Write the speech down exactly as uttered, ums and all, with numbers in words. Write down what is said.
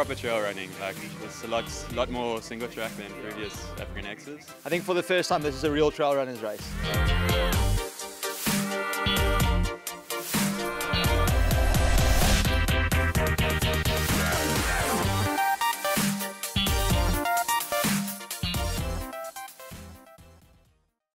proper trail running. Like, it's a lot, lot more single track than previous AfricanX's. I think for the first time, this is a real trail runners race.